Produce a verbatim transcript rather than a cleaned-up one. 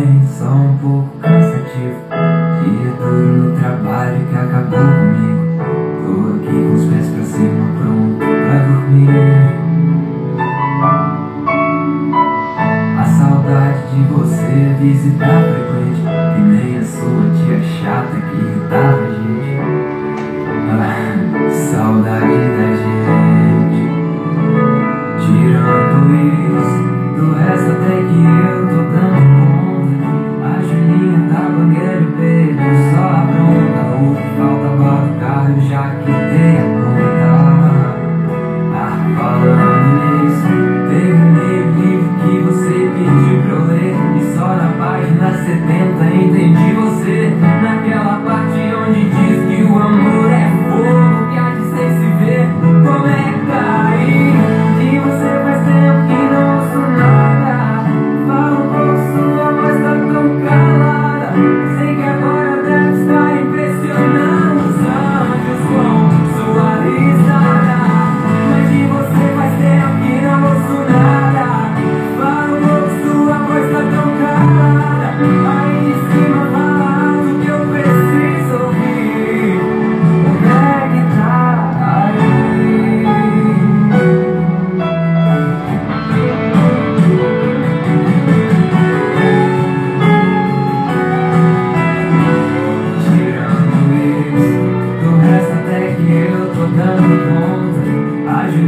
bem, só um pouco cansativo. Dia duro no trabalho que acabou comigo. Tô aqui com os pés pra cima, pronto pra dormir. A saudade de você visitar frequente, que nem a sua tia chata que irritava a gente. Ah, saudade da gente. Tirando isso, do resto até que eu tô dando conta. A Julinha da banguela e o Pedro só apronta. O que falta agora do carro eu já quitei a conta. Ah, falando nisso, teve um meio livro que você pediu pra eu ler, e só na página setenta entendi você.